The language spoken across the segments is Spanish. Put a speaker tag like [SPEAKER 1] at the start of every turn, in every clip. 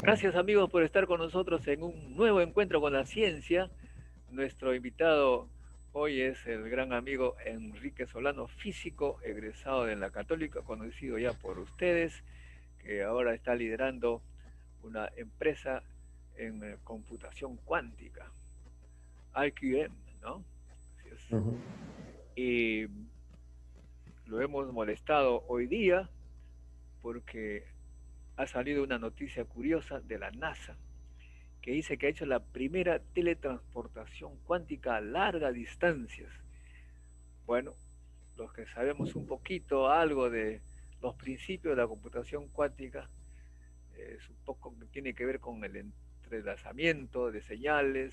[SPEAKER 1] Gracias amigos por estar con nosotros en un nuevo encuentro con la ciencia. Nuestro invitado hoy es el gran amigo Enrique Solano, físico egresado de la Católica, conocido ya por ustedes, que ahora está liderando una empresa en computación cuántica, IQM, ¿no? Así es.
[SPEAKER 2] Ujú.
[SPEAKER 1] Y lo hemos molestado hoy día porque ha salido una noticia curiosa de la NASA que dice que ha hecho la primera teletransportación cuántica a largas distancias. Bueno, los que sabemos un poquito algo de los principios de la computación cuántica, es un poco que tiene que ver con el entrelazamiento de señales,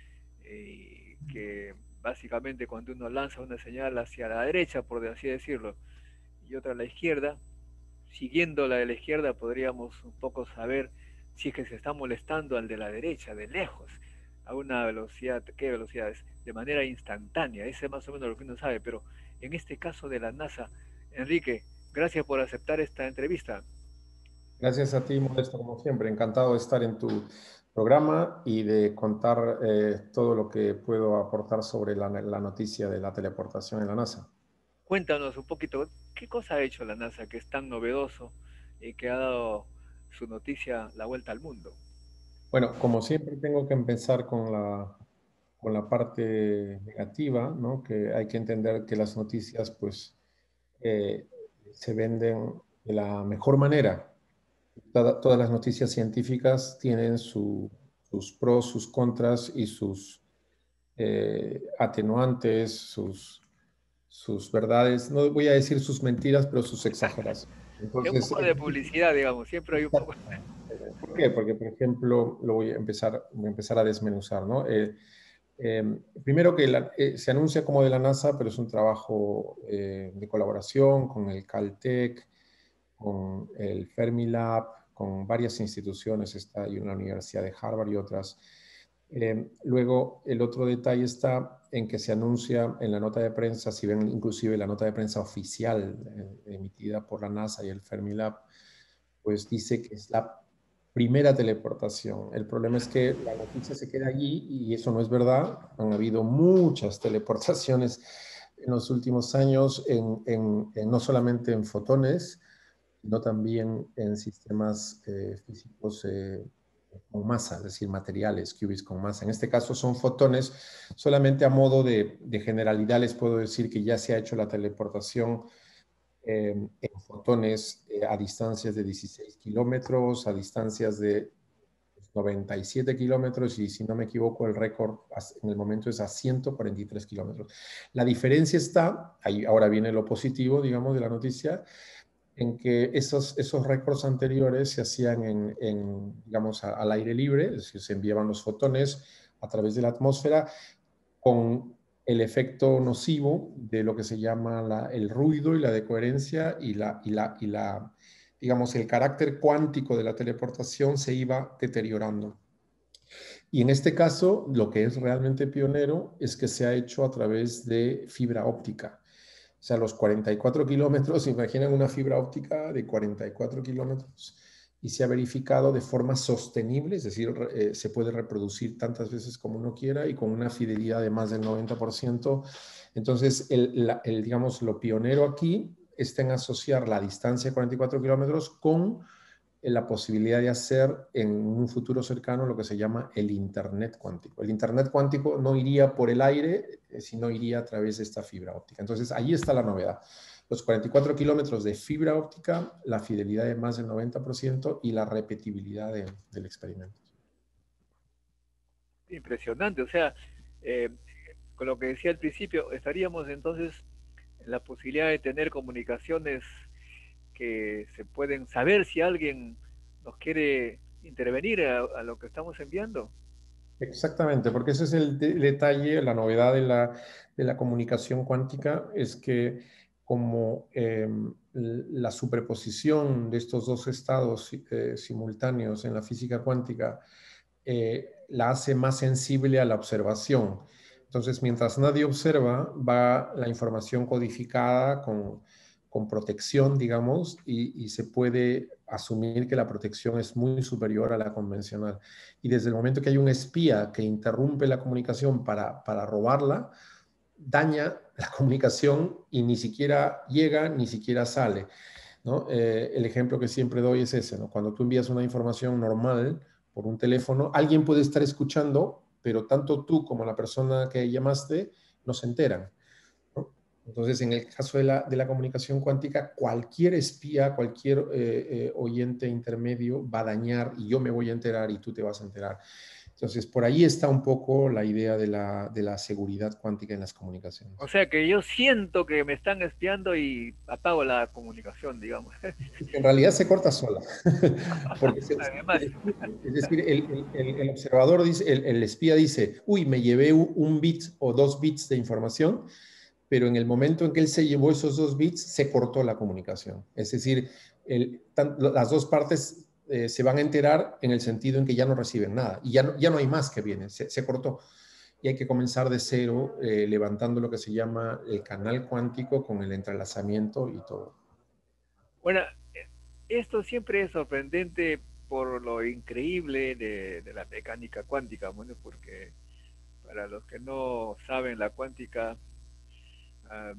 [SPEAKER 1] que básicamente cuando uno lanza una señal hacia la derecha, por así decirlo, y otra a la izquierda, siguiendo la de la izquierda podríamos un poco saber si es que se está molestando al de la derecha, de lejos, a una velocidad, ¿qué velocidades? De manera instantánea, ese es más o menos lo que uno sabe, pero en este caso de la NASA, Enrique, gracias por aceptar esta entrevista.
[SPEAKER 2] Gracias a ti, Modesto, como siempre. Encantado de estar en tu programa y de contar todo lo que puedo aportar sobre la noticia de la teleportación en la NASA.
[SPEAKER 1] Cuéntanos un poquito, ¿qué cosa ha hecho la NASA que es tan novedoso y que ha dado su noticia la vuelta al mundo?
[SPEAKER 2] Bueno, como siempre tengo que empezar con la parte negativa, ¿no? Que hay que entender que las noticias, pues, eh, se venden de la mejor manera. Todas las noticias científicas tienen sus pros, sus contras y sus atenuantes, sus verdades. No voy a decir sus mentiras, pero sus exageraciones.
[SPEAKER 1] Es un
[SPEAKER 2] Entonces,
[SPEAKER 1] poco de publicidad, digamos, siempre hay un poco.
[SPEAKER 2] ¿por qué? Porque, por ejemplo, voy a empezar a desmenuzar, ¿no? Primero que se anuncia como de la NASA, pero es un trabajo de colaboración con el Caltech, con el Fermilab, con varias instituciones, está ahí una Universidad de Harvard y otras. Luego, el otro detalle está en que se anuncia en la nota de prensa, si ven inclusive la nota de prensa oficial emitida por la NASA y el Fermilab, pues dice que es la primera teleportación. El problema es que la noticia se queda allí y eso no es verdad. Han habido muchas teleportaciones en los últimos años, no solamente en fotones, sino también en sistemas físicos con masa, es decir, materiales, qubits con masa. En este caso son fotones. Solamente a modo de generalidad les puedo decir que ya se ha hecho la teleportación en fotones a distancias de 16 kilómetros, a distancias de 97 kilómetros y si no me equivoco el récord en el momento es a 143 kilómetros. La diferencia está, ahí ahora viene lo positivo, digamos, de la noticia, en que esos récords anteriores se hacían digamos, al aire libre, es decir, se enviaban los fotones a través de la atmósfera con el efecto nocivo de lo que se llama el ruido y la decoherencia digamos, el carácter cuántico de la teleportación se iba deteriorando. Y en este caso, lo que es realmente pionero es que se ha hecho a través de fibra óptica. O sea, los 44 kilómetros, imaginan una fibra óptica de 44 kilómetros y se ha verificado de forma sostenible, es decir, se puede reproducir tantas veces como uno quiera y con una fidelidad de más del 90%. Entonces, digamos, lo pionero aquí está en asociar la distancia de 44 kilómetros con la posibilidad de hacer en un futuro cercano lo que se llama el Internet cuántico. El Internet cuántico no iría por el aire, sino iría a través de esta fibra óptica. Entonces, ahí está la novedad. Los 44 kilómetros de fibra óptica, la fidelidad de más del 90% y la repetibilidad del experimento.
[SPEAKER 1] Impresionante, o sea, eh, con lo que decía al principio, estaríamos entonces en la posibilidad de tener comunicaciones que se pueden saber si alguien nos quiere intervenir a lo que estamos enviando.
[SPEAKER 2] Exactamente, porque ese es el detalle, la novedad de la comunicación cuántica, es que como la superposición de estos dos estados simultáneos en la física cuántica la hace más sensible a la observación. Entonces, mientras nadie observa, va la información codificada con protección, digamos, y se puede asumir que la protección es muy superior a la convencional. Y desde el momento que hay un espía que interrumpe la comunicación para robarla, daña la comunicación y ni siquiera llega, ni siquiera sale, ¿no? El ejemplo que siempre doy es ese, ¿no? Cuando tú envías una información normal por un teléfono, alguien puede estar escuchando, pero tanto tú como la persona que llamaste no se enteran, ¿no? Entonces, en el caso de la comunicación cuántica, cualquier espía, cualquier oyente intermedio va a dañar y yo me voy a enterar y tú te vas a enterar. Entonces, por ahí está un poco la idea de la seguridad cuántica en las
[SPEAKER 1] O
[SPEAKER 2] comunicaciones.
[SPEAKER 1] sea que yo siento que me están espiando y apago la comunicación, digamos.
[SPEAKER 2] En realidad se corta sola, porque
[SPEAKER 1] Además,
[SPEAKER 2] es decir, el observador dice, el espía dice, uy, me llevé un bit o 2 bits de información, pero en el momento en que él se llevó esos 2 bits, se cortó la comunicación. Es decir, las dos partes se van a enterar en el sentido en que ya no reciben nada y ya no hay más que viene, se cortó. Y hay que comenzar de cero, levantando lo que se llama el canal cuántico con el entrelazamiento y todo.
[SPEAKER 1] bueno, esto siempre es sorprendente por lo increíble de la mecánica cuántica, bueno, porque para los que no saben, la cuántica uh,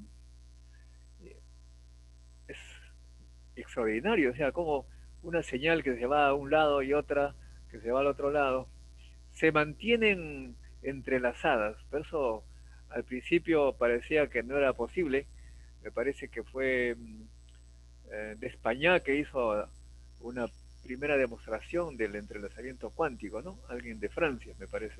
[SPEAKER 1] es extraordinario, o sea, como una señal que se va a un lado y otra que se va al otro lado, se mantienen entrelazadas. Por eso al principio parecía que no era posible. Me parece que fue de España que hizo una primera demostración del entrelazamiento cuántico, ¿no? Alguien de Francia, me parece.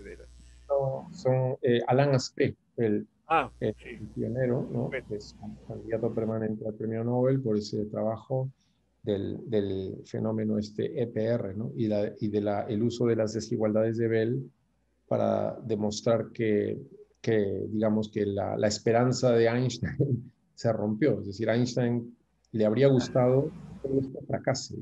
[SPEAKER 2] Son Alan Aspect,
[SPEAKER 1] Ah,
[SPEAKER 2] el
[SPEAKER 1] sí.
[SPEAKER 2] pionero, ¿no?
[SPEAKER 1] Bueno,
[SPEAKER 2] Que es un candidato permanente al premio Nobel por ese trabajo del fenómeno este EPR, ¿no? El uso de las desigualdades de Bell para demostrar digamos, que la esperanza de Einstein se rompió. Es decir, a Einstein le habría gustado que todo esto fracase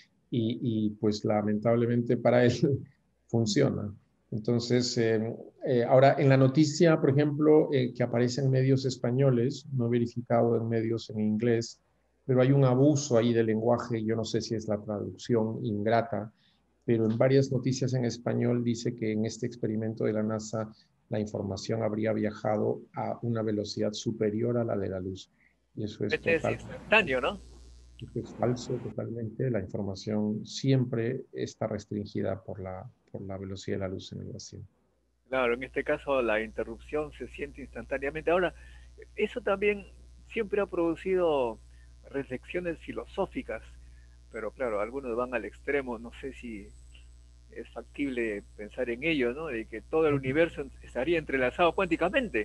[SPEAKER 2] y pues lamentablemente para él funciona. Entonces, ahora en la noticia, por ejemplo, que aparece en medios españoles, no he verificado en medios en inglés, pero hay un abuso ahí del lenguaje, yo no sé si es la traducción ingrata, pero en varias noticias en español dice que en este experimento de la NASA la información habría viajado a una velocidad superior a la de la luz. Y
[SPEAKER 1] este es instantáneo, ¿no?
[SPEAKER 2] eso es falso totalmente. La información siempre está restringida por la velocidad de la luz en el vacío.
[SPEAKER 1] Claro, en este caso la interrupción se siente instantáneamente. Ahora, eso también siempre ha producido reflexiones filosóficas, pero claro, algunos van al extremo, no sé si es factible pensar en ello, ¿no? De que todo el universo estaría entrelazado cuánticamente,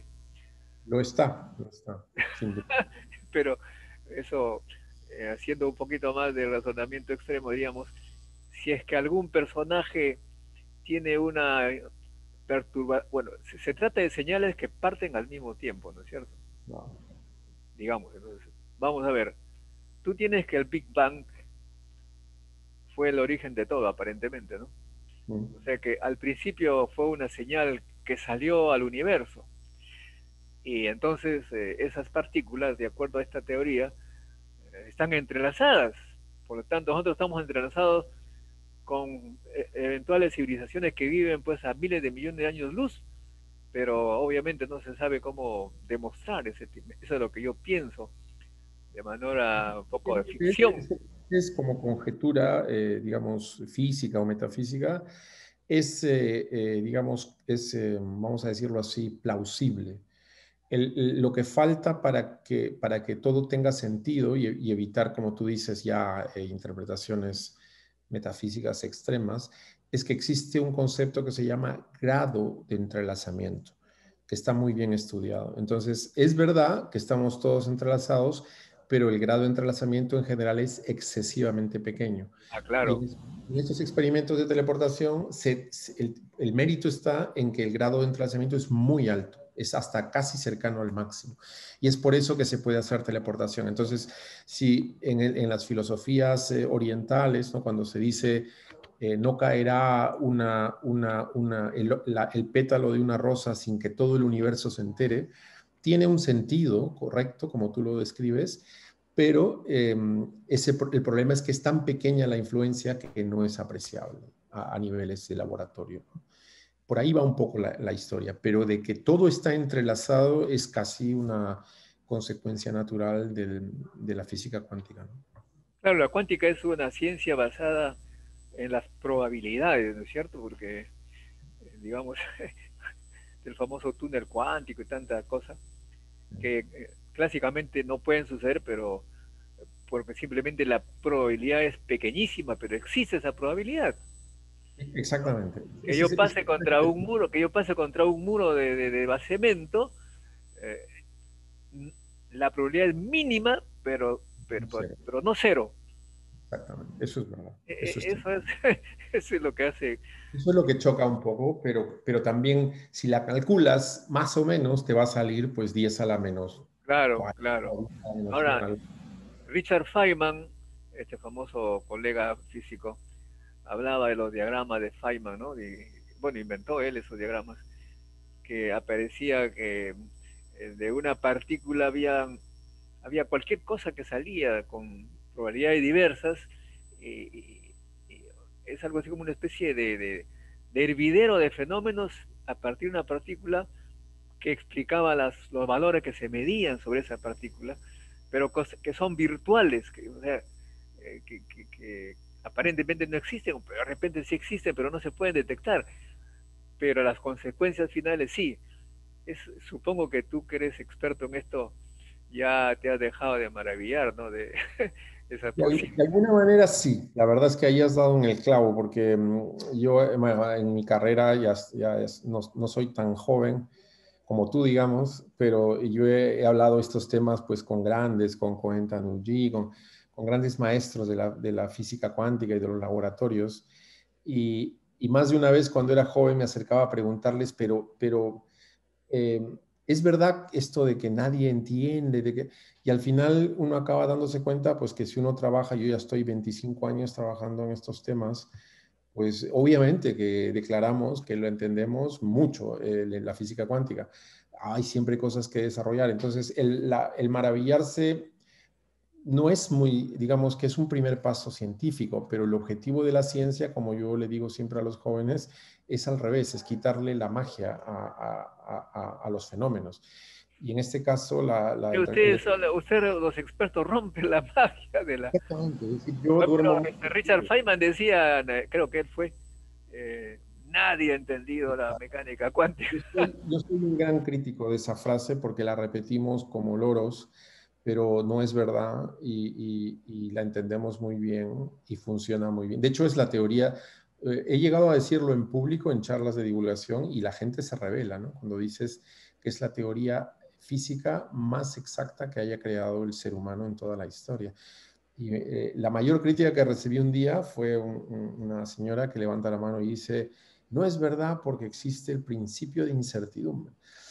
[SPEAKER 2] Lo está, sin duda.
[SPEAKER 1] pero eso, haciendo un poquito más de razonamiento extremo, diríamos, si es que algún personaje tiene una perturbación, bueno, se trata de señales que parten al mismo tiempo, ¿no es cierto?
[SPEAKER 2] No.
[SPEAKER 1] Digamos, entonces, vamos a ver, tú tienes que el Big Bang fue el origen de todo, aparentemente, ¿no?
[SPEAKER 2] Mm.
[SPEAKER 1] O sea que al principio fue una señal que salió al universo. Y entonces esas partículas, de acuerdo a esta teoría, están entrelazadas. Por lo tanto, nosotros estamos entrelazados con eventuales civilizaciones que viven pues a miles de millones de años luz, pero obviamente no se sabe cómo demostrar ese tipo. Eso es lo que yo pienso, de manera un poco de ficción.
[SPEAKER 2] Es como conjetura, digamos, física o metafísica, digamos, vamos a decirlo así, plausible. Lo que falta para que todo tenga sentido y evitar, como tú dices, ya interpretaciones metafísicas extremas, es que existe un concepto que se llama grado de entrelazamiento, que está muy bien estudiado. Entonces, es verdad que estamos todos entrelazados, pero el grado de entrelazamiento en general es excesivamente pequeño.
[SPEAKER 1] Ah,
[SPEAKER 2] Y
[SPEAKER 1] claro.
[SPEAKER 2] en estos experimentos de teleportación, el mérito está en que el grado de entrelazamiento es muy alto, es hasta casi cercano al máximo. Y es por eso que se puede hacer teleportación. Entonces, si en las filosofías orientales, ¿no? Cuando se dice no caerá el pétalo de una rosa sin que todo el universo se entere, tiene un sentido correcto, como tú lo describes, pero el problema es que es tan pequeña la influencia que no es apreciable a niveles de laboratorio, ¿no? Por ahí va un poco la historia, pero de que todo está entrelazado es casi una consecuencia natural de la física cuántica, ¿no?
[SPEAKER 1] Claro, la cuántica es una ciencia basada en las probabilidades, ¿no es cierto? Porque, digamos, el famoso túnel cuántico y tantas cosas que clásicamente no pueden suceder, pero porque simplemente la probabilidad es pequeñísima, pero existe esa probabilidad, ¿no?
[SPEAKER 2] Exactamente.
[SPEAKER 1] Que yo pase contra un muro, que yo pase contra un muro de basemento, eh, la probabilidad es mínima, pero no cero.
[SPEAKER 2] Exactamente, eso es verdad. Eso es,
[SPEAKER 1] Eso es, eso es lo que hace.
[SPEAKER 2] eso es lo que choca un poco, pero también si la calculas más o menos te va a salir pues 10 a la menos
[SPEAKER 1] Claro,
[SPEAKER 2] 40,
[SPEAKER 1] claro.
[SPEAKER 2] 10 a la menos
[SPEAKER 1] Ahora,
[SPEAKER 2] 100.
[SPEAKER 1] Richard Feynman, este famoso colega físico, hablaba de los diagramas de Feynman, ¿no? Bueno, inventó él esos diagramas, que aparecía que de una partícula había cualquier cosa que salía con probabilidades diversas, y es algo así como una especie de hervidero de fenómenos a partir de una partícula que explicaba los valores que se medían sobre esa partícula, pero que son virtuales, o sea, que aparentemente no existen, pero de repente sí existen, pero no se pueden detectar, pero las consecuencias finales sí. Supongo que tú que eres experto en esto ya te has dejado de maravillar, ¿no? De esa
[SPEAKER 2] De
[SPEAKER 1] posibilidad.
[SPEAKER 2] alguna manera sí, la verdad es que ahí has dado en el clavo, porque yo bueno, en mi carrera no soy tan joven como tú, digamos, pero yo he hablado estos temas pues con grandes, con Cohen Tanuji, con grandes maestros de la física cuántica y de los laboratorios, y más de una vez cuando era joven me acercaba a preguntarles, pero eh, es verdad esto de que nadie entiende, y al final uno acaba dándose cuenta, pues que si uno trabaja, yo ya estoy 25 años trabajando en estos temas, pues obviamente que declaramos que lo entendemos mucho, la física cuántica. Hay siempre cosas que desarrollar. Entonces, el maravillarse no es muy, digamos que es un primer paso científico, pero el objetivo de la ciencia, como yo le digo siempre a los jóvenes, es al revés, es quitarle la magia a los fenómenos. Y en este caso,
[SPEAKER 1] Que ustedes los expertos rompen la magia de la...
[SPEAKER 2] exactamente, es decir, yo
[SPEAKER 1] Por ejemplo,
[SPEAKER 2] duermo.
[SPEAKER 1] Richard Feynman decía, creo que él fue, nadie ha entendido la mecánica cuántica.
[SPEAKER 2] Yo soy un gran crítico de esa frase porque la repetimos como loros, pero no es verdad y la entendemos muy bien y funciona muy bien. De hecho, es la teoría, he llegado a decirlo en público, en charlas de divulgación, y la gente se revela, ¿no? Cuando dices que es la teoría física más exacta que haya creado el ser humano en toda la historia. Y la mayor crítica que recibí un día fue una señora que levanta la mano y dice, no es verdad porque existe el principio de incertidumbre.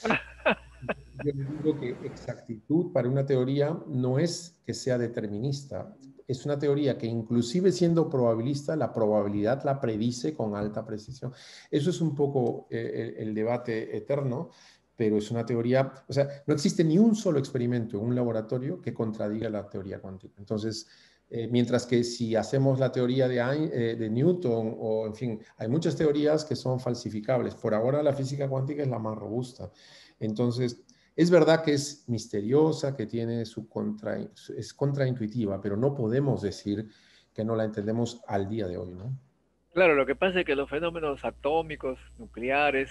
[SPEAKER 2] Yo le digo que exactitud para una teoría no es que sea determinista, es una teoría que inclusive siendo probabilista, la probabilidad la predice con alta precisión. Eso es un poco el debate eterno, pero es una teoría, o sea, no existe ni un solo experimento en un laboratorio que contradiga la teoría cuántica. Entonces, mientras que si hacemos la teoría de Newton, o en fin, hay muchas teorías que son falsificables. Por ahora la física cuántica es la más robusta. Entonces, es verdad que es misteriosa, que tiene es contraintuitiva, pero no podemos decir que no la entendemos al día de hoy, ¿no?
[SPEAKER 1] Claro, lo que pasa es que los fenómenos atómicos, nucleares,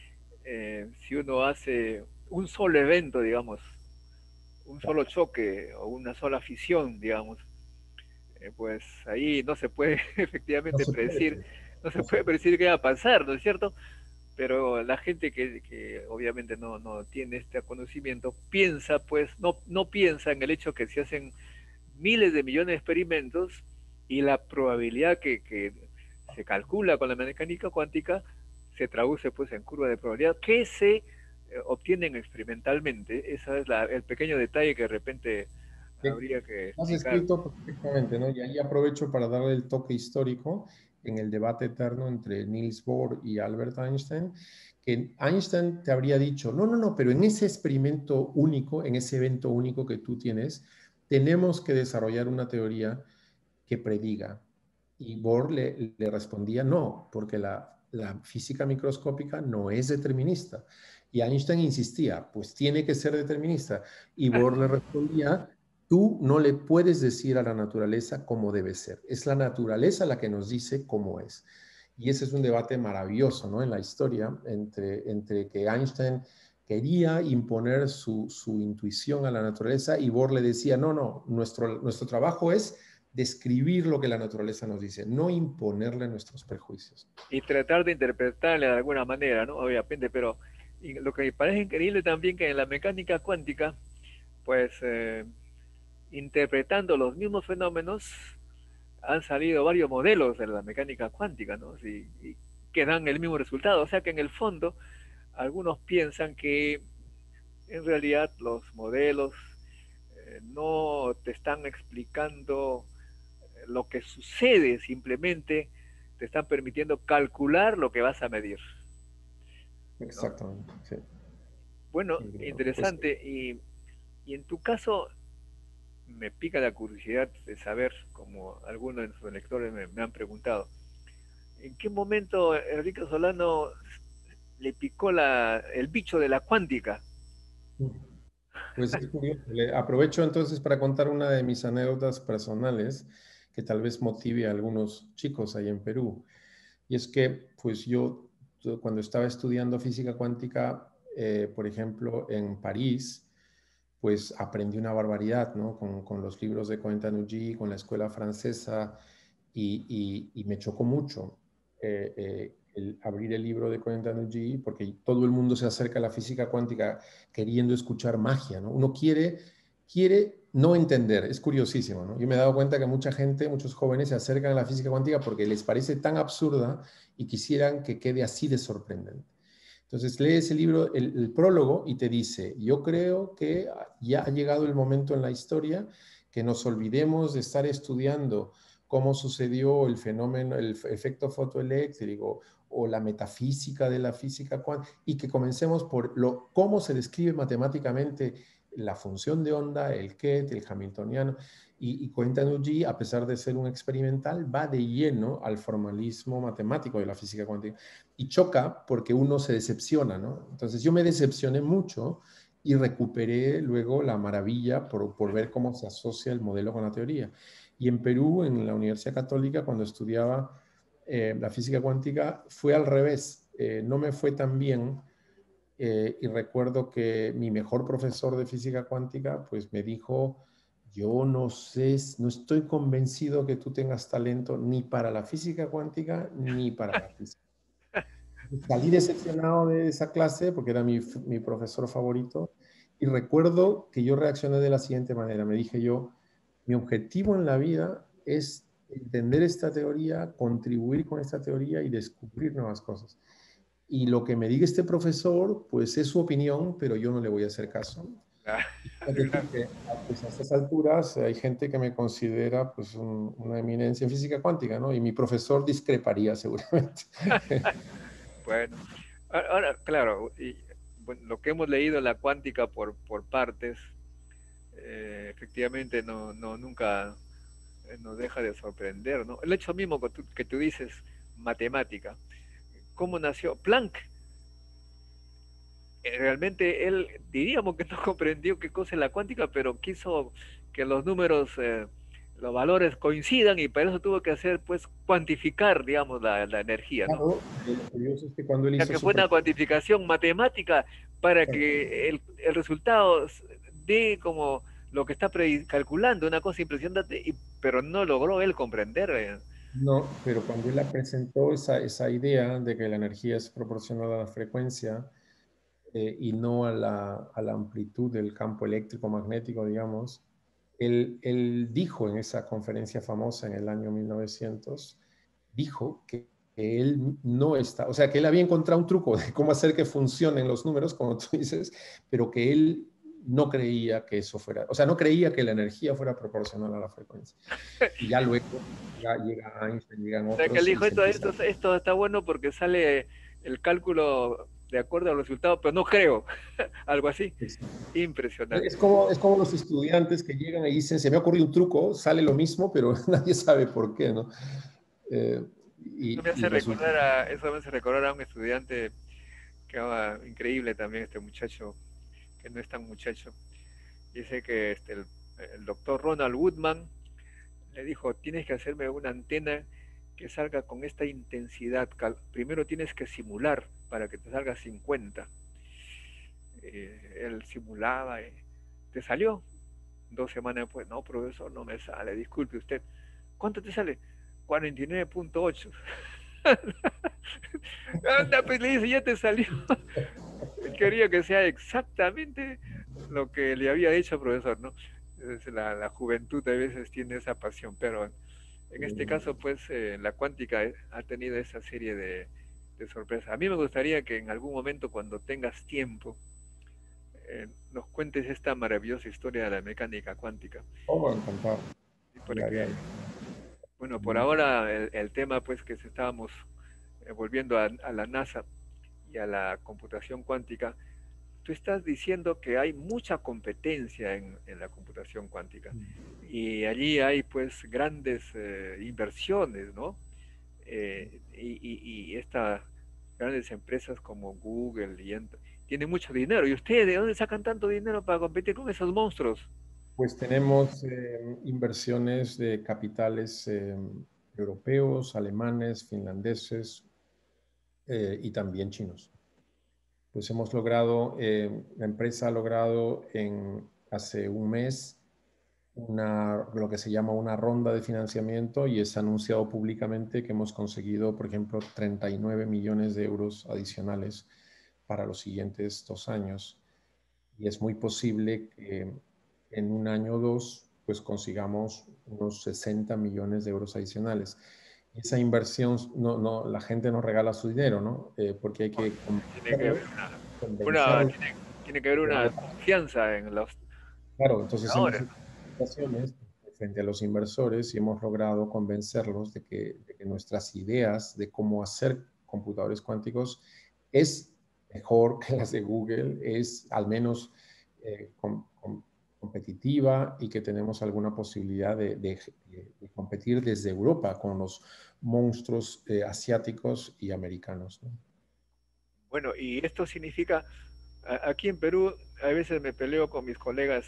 [SPEAKER 1] si uno hace un solo evento, digamos, un solo choque o una sola fisión, digamos, pues ahí no se puede
[SPEAKER 2] No
[SPEAKER 1] efectivamente
[SPEAKER 2] se
[SPEAKER 1] predecir,
[SPEAKER 2] puede.
[SPEAKER 1] no se
[SPEAKER 2] No se
[SPEAKER 1] puede
[SPEAKER 2] puede.
[SPEAKER 1] predecir qué va a pasar, ¿no es cierto? Pero la gente que obviamente no tiene este conocimiento piensa, pues, no piensa en el hecho que se hacen miles de millones de experimentos y la probabilidad que se calcula con la mecánica cuántica se traduce pues en curva de probabilidad que se obtienen experimentalmente. Ese es el pequeño detalle que de repente habría que
[SPEAKER 2] Has
[SPEAKER 1] explicar.
[SPEAKER 2] escrito perfectamente, ¿no? Y ahí aprovecho para darle el toque histórico en el debate eterno entre Niels Bohr y Albert Einstein, que Einstein te habría dicho, no, pero en ese experimento único, en ese evento único que tú tienes, tenemos que desarrollar una teoría que prediga. Y Bohr le respondía no, porque la física microscópica no es determinista. Y Einstein insistía, pues tiene que ser determinista. Y Bohr le respondía, tú no le puedes decir a la naturaleza cómo debe ser. Es la naturaleza la que nos dice cómo es. Y ese es un debate maravilloso, ¿no? En la historia entre que Einstein quería imponer su intuición a la naturaleza y Bohr le decía, no, no, nuestro trabajo es describir lo que la naturaleza nos dice, no imponerle nuestros prejuicios.
[SPEAKER 1] Y tratar de interpretarle de alguna manera, ¿no? Obviamente, pero lo que me parece increíble también que en la mecánica cuántica, pues interpretando los mismos fenómenos, han salido varios modelos de la mecánica cuántica, ¿no? Y que dan el mismo resultado. O sea que en el fondo, algunos piensan que en realidad los modelos no te están explicando lo que sucede, simplemente te están permitiendo calcular lo que vas a medir, ¿no?
[SPEAKER 2] Exactamente, sí.
[SPEAKER 1] Bueno,
[SPEAKER 2] Pues,
[SPEAKER 1] interesante. Y en tu caso, me pica la curiosidad de saber, como algunos de sus lectores me han preguntado, ¿en qué momento Enrique Solano le picó el bicho de la cuántica?
[SPEAKER 2] pues es curioso. Aprovecho entonces para contar una de mis anécdotas personales que tal vez motive a algunos chicos ahí en Perú. Y es que, pues yo cuando estaba estudiando física cuántica, por ejemplo, en París, pues aprendí una barbaridad, ¿no? Con los libros de Cohen-Tanougy, con la escuela francesa, y me chocó mucho el abrir el libro de Cohen-Tanougy, porque todo el mundo se acerca a la física cuántica queriendo escuchar magia, ¿no? Uno quiere no entender, es curiosísimo, ¿no? Yo me he dado cuenta que mucha gente, muchos jóvenes se acercan a la física cuántica porque les parece tan absurda y quisieran que quede así de sorprendente. Entonces lees el libro, el prólogo y te dice, yo creo que ya ha llegado el momento en la historia que nos olvidemos de estar estudiando cómo sucedió el fenómeno, el efecto fotoeléctrico o la metafísica de la física cuántica y que comencemos por cómo se describe matemáticamente la función de onda, el Ket, el hamiltoniano. Y Cohen-Tanougy, a pesar de ser un experimental, va de lleno al formalismo matemático de la física cuántica y choca porque uno se decepciona, ¿no? Entonces yo me decepcioné mucho y recuperé luego la maravilla por ver cómo se asocia el modelo con la teoría. Y en Perú, en la Universidad Católica, cuando estudiaba la física cuántica, fue al revés. No me fue tan bien y recuerdo que mi mejor profesor de física cuántica, pues me dijo, yo no sé, no estoy convencido que tú tengas talento ni para la física cuántica ni para la física. Salí decepcionado de esa clase porque era mi profesor favorito y recuerdo que yo reaccioné de la siguiente manera. Me dije yo, mi objetivo en la vida es entender esta teoría, contribuir con esta teoría y descubrir nuevas cosas. Y lo que me diga este profesor, pues es su opinión, pero yo no le voy a hacer caso. Es decir, que pues, a estas alturas hay gente que me considera pues una eminencia en física cuántica, ¿no? Y mi profesor discreparía seguramente.
[SPEAKER 1] Bueno, ahora, claro, bueno, lo que hemos leído en la cuántica por partes, efectivamente nunca nos deja de sorprender, ¿no? El hecho mismo que tú dices, matemática, ¿cómo nació Planck? Realmente él, diríamos que no comprendió qué cosa es la cuántica, pero quiso que los números, los valores coincidan y para eso tuvo que hacer, pues, cuantificar, digamos, la energía, ¿no?
[SPEAKER 2] Claro, pero lo curioso es que cuando él
[SPEAKER 1] Ya
[SPEAKER 2] hizo
[SPEAKER 1] que
[SPEAKER 2] su
[SPEAKER 1] fue una
[SPEAKER 2] primer...
[SPEAKER 1] cuantificación matemática para que el resultado dé como lo que está calculando, una cosa impresionante, pero no logró él comprender.
[SPEAKER 2] No, pero cuando él la presentó esa idea de que la energía es proporcional a la frecuencia y no a la amplitud del campo eléctrico magnético, digamos, él dijo en esa conferencia famosa en el año 1900, dijo que él no está, o sea, que él había encontrado un truco de cómo hacer que funcionen los números, como tú dices, pero que él no creía que eso fuera, o sea, no creía que la energía fuera proporcional a la frecuencia. Y ya luego llega Einstein, llegan
[SPEAKER 1] O sea, que él
[SPEAKER 2] otros y
[SPEAKER 1] dijo,
[SPEAKER 2] se empieza.
[SPEAKER 1] esto está bueno porque sale el cálculo de acuerdo al resultado, pero no creo. Algo así.
[SPEAKER 2] Exacto.
[SPEAKER 1] Impresionante.
[SPEAKER 2] Es como los estudiantes que llegan y dicen, se me ha ocurrido un truco, sale lo mismo, pero nadie sabe por qué, ¿no? Eh, y resulta.
[SPEAKER 1] Eso me hace recordar a un estudiante que era increíble también, este muchacho, que no es tan muchacho. Dice que el doctor Ronald Woodman le dijo, tienes que hacerme una antena que salga con esta intensidad. Primero tienes que simular para que te salga 50. Él simulaba, te salió. 2 semanas después, no, profesor, no me sale, disculpe usted. ¿Cuánto te sale? 49.8. Anda, pues le dice, ya te salió. Él quería que sea exactamente lo que le había dicho al profesor, ¿no? La juventud a veces tiene esa pasión, pero en este caso, pues, la cuántica ha tenido esa serie de sorpresas. A mí me gustaría que en algún momento, cuando tengas tiempo, nos cuentes esta maravillosa historia de la mecánica cuántica.
[SPEAKER 2] Oh, encantado. Ya,
[SPEAKER 1] Porque,
[SPEAKER 2] ya, ya.
[SPEAKER 1] bueno, por ahora el tema, pues, que estábamos volviendo a la NASA y a la computación cuántica, tú estás diciendo que hay mucha competencia en la computación cuántica y allí hay pues grandes inversiones, ¿no? Y estas grandes empresas como Google tienen mucho dinero. ¿Y ustedes de dónde sacan tanto dinero para competir con esos monstruos?
[SPEAKER 2] Pues tenemos inversiones de capitales europeos, alemanes, finlandeses y también chinos. Pues hemos logrado, la empresa ha logrado hace un mes lo que se llama una ronda de financiamiento y es anunciado públicamente que hemos conseguido, por ejemplo, 39 millones de euros adicionales para los siguientes 2 años. Y es muy posible que en un año o dos pues consigamos unos 60 millones de euros adicionales. Esa inversión, la gente no regala su dinero, ¿no? Porque hay que
[SPEAKER 1] Tiene que haber
[SPEAKER 2] convencerlos,
[SPEAKER 1] una,
[SPEAKER 2] convencerlos
[SPEAKER 1] tiene que haber
[SPEAKER 2] de que
[SPEAKER 1] una
[SPEAKER 2] vale.
[SPEAKER 1] confianza en los
[SPEAKER 2] Claro, entonces hemos
[SPEAKER 1] ahora.
[SPEAKER 2] hecho presentaciones frente a los inversores y hemos logrado convencerlos de que nuestras ideas de cómo hacer computadores cuánticos es mejor que las de Google, es al menos competitiva y que tenemos alguna posibilidad de competir desde Europa con los monstruos asiáticos y americanos, ¿no?
[SPEAKER 1] Bueno, y esto significa, aquí en Perú, a veces me peleo con mis colegas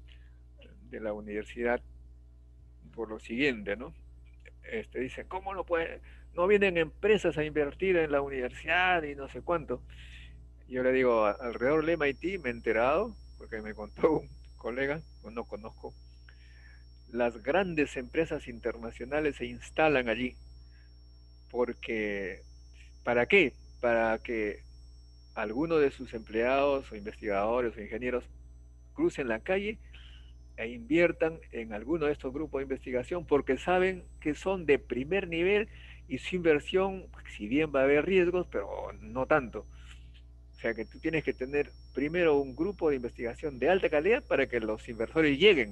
[SPEAKER 1] de la universidad por lo siguiente, ¿no? Dicen, ¿cómo no vienen empresas a invertir en la universidad y no sé cuánto? Yo le digo, alrededor del MIT me he enterado, porque me contó un colega, no conozco, las grandes empresas internacionales se instalan allí, porque, ¿para qué? Para que alguno de sus empleados o investigadores o ingenieros crucen la calle e inviertan en alguno de estos grupos de investigación porque saben que son de primer nivel y su inversión, si bien va a haber riesgos, pero no tanto. O sea que tú tienes que tener primero un grupo de investigación de alta calidad para que los inversores lleguen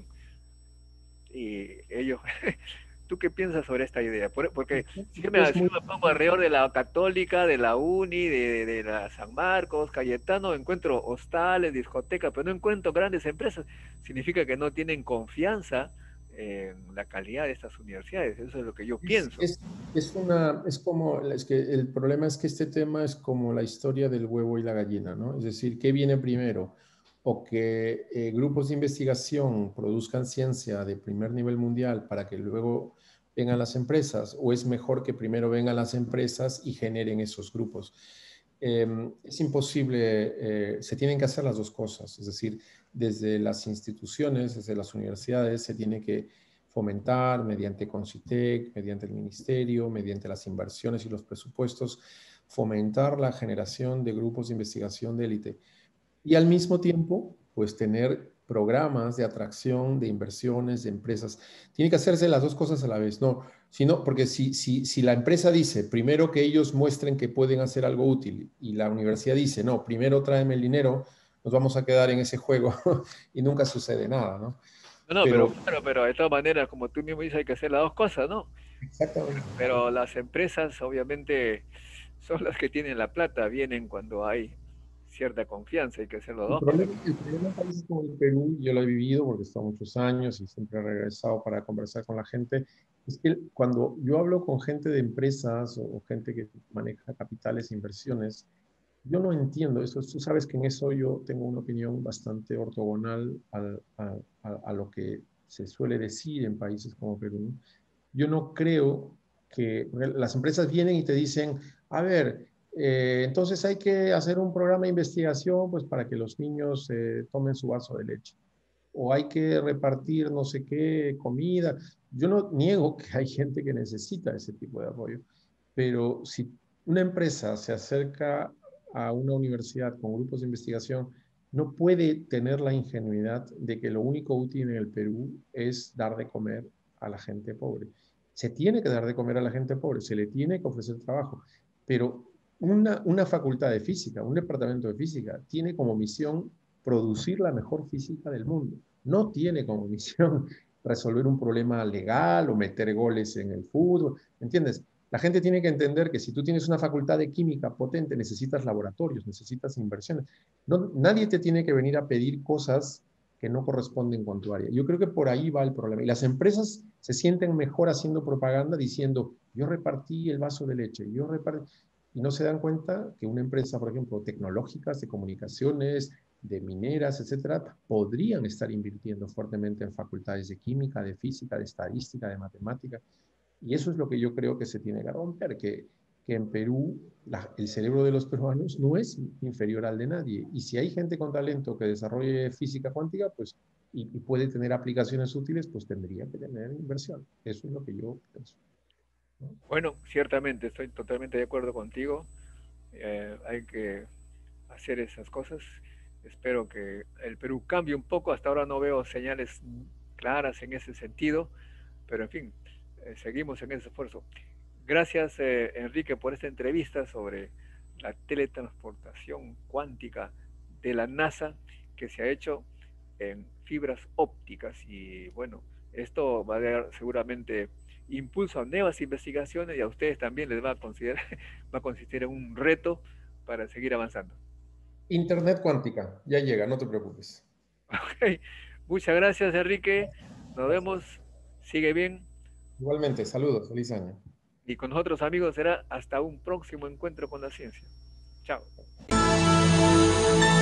[SPEAKER 1] y ellos. ¿Tú qué piensas sobre esta idea? Porque
[SPEAKER 2] Es
[SPEAKER 1] si
[SPEAKER 2] muy
[SPEAKER 1] me pongo alrededor de la Católica, de la Uni, de la San Marcos, Cayetano, encuentro hostales, discotecas, pero no encuentro grandes empresas. Significa que no tienen confianza en la calidad de estas universidades. Eso es lo que yo
[SPEAKER 2] Es,
[SPEAKER 1] pienso.
[SPEAKER 2] es, es que el problema es que este tema es como la historia del huevo y la gallina, ¿no? Es decir, ¿qué viene primero? O que grupos de investigación produzcan ciencia de primer nivel mundial para que luego vengan las empresas, o es mejor que primero vengan las empresas y generen esos grupos. Es imposible, se tienen que hacer las dos cosas, es decir, desde las instituciones, desde las universidades, se tiene que fomentar mediante Concitec, mediante el ministerio, mediante las inversiones y los presupuestos, fomentar la generación de grupos de investigación de élite y al mismo tiempo, pues tener programas de atracción de inversiones de empresas. Tiene que hacerse las dos cosas a la vez, ¿no? Sino, porque si la empresa dice primero que ellos muestren que pueden hacer algo útil y la universidad dice, no, primero tráeme el dinero, nos vamos a quedar en ese juego y nunca sucede nada, ¿no?
[SPEAKER 1] No, no, pero
[SPEAKER 2] Pero
[SPEAKER 1] claro, pero de todas maneras, como tú mismo dices, hay que hacer las dos cosas, ¿no?
[SPEAKER 2] Exactamente.
[SPEAKER 1] Pero las empresas obviamente son las que tienen la plata, vienen cuando hay cierta confianza, hay que hacerlo, ¿no?
[SPEAKER 2] El problema en países como el Perú, yo lo he vivido porque he estado muchos años y siempre he regresado para conversar con la gente, es que cuando yo hablo con gente de empresas o gente que maneja capitales e inversiones, yo no entiendo eso. Tú sabes que en eso yo tengo una opinión bastante ortogonal a lo que se suele decir en países como Perú. Yo no creo que las empresas vienen y te dicen, a ver, entonces hay que hacer un programa de investigación pues, para que los niños tomen su vaso de leche. O hay que repartir no sé qué comida. Yo no niego que hay gente que necesita ese tipo de apoyo, pero si una empresa se acerca a una universidad con grupos de investigación, no puede tener la ingenuidad de que lo único útil en el Perú es dar de comer a la gente pobre. Se tiene que dar de comer a la gente pobre, se le tiene que ofrecer trabajo, pero una facultad de física, un departamento de física, tiene como misión producir la mejor física del mundo. No tiene como misión resolver un problema legal o meter goles en el fútbol, ¿entiendes? La gente tiene que entender que si tú tienes una facultad de química potente, necesitas laboratorios, necesitas inversiones. No, nadie te tiene que venir a pedir cosas que no corresponden con tu área. Yo creo que por ahí va el problema. Y las empresas se sienten mejor haciendo propaganda diciendo, yo repartí el vaso de leche, yo repartí... Y no se dan cuenta que una empresa, por ejemplo, tecnológicas, de comunicaciones, de mineras, etcétera, podrían estar invirtiendo fuertemente en facultades de química, de física, de estadística, de matemática. Y eso es lo que yo creo que se tiene que romper, que en Perú el cerebro de los peruanos no es inferior al de nadie. Y si hay gente con talento que desarrolle física cuántica, pues, y puede tener aplicaciones útiles, pues tendría que tener inversión. Eso es lo que yo pienso, ¿no?
[SPEAKER 1] Bueno, ciertamente, estoy totalmente de acuerdo contigo. Hay que hacer esas cosas. Espero que el Perú cambie un poco. Hasta ahora no veo señales claras en ese sentido, pero en fin, seguimos en ese esfuerzo. Gracias, Enrique, por esta entrevista sobre la teletransportación cuántica de la NASA que se ha hecho en fibras ópticas. Y bueno, esto va a dar seguramente impulso a nuevas investigaciones y a ustedes también les va a, va a consistir en un reto para seguir avanzando.
[SPEAKER 2] Internet cuántica, ya llega, no te preocupes.
[SPEAKER 1] Okay. Muchas gracias, Enrique. Nos
[SPEAKER 2] Gracias.
[SPEAKER 1] vemos. Sigue bien.
[SPEAKER 2] Igualmente, saludos, feliz año.
[SPEAKER 1] Y con nosotros, amigos, será hasta un próximo encuentro con la ciencia. Chao.